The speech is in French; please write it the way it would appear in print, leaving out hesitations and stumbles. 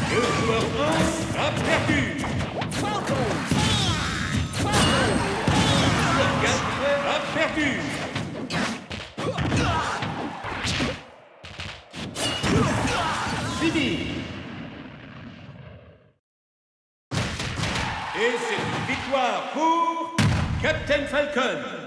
Le joueur 1 a perdu. Le joueur 4 a perdu. Fini. Et c'est une victoire pour Captain Falcon.